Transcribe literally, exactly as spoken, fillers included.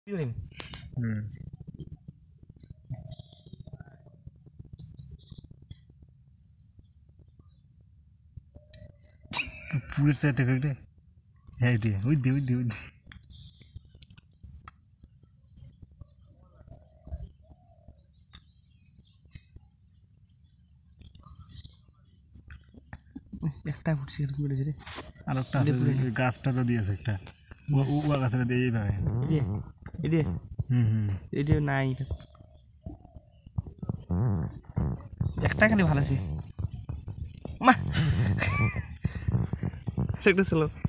হুম পুরো চারটে করে হ্যাঁ দিয়ে ওই দিয়ে ওই দিয়ে ওই দিয়ে একটা ফুটছে এরকম করে রে আর একটা গাছটারও দিয়েছে একটা ও গাছটা দিয়ে এইভাবে এডে হুম হুম এডে নাই একটা খালি ভালো আছে মা একটা ছিল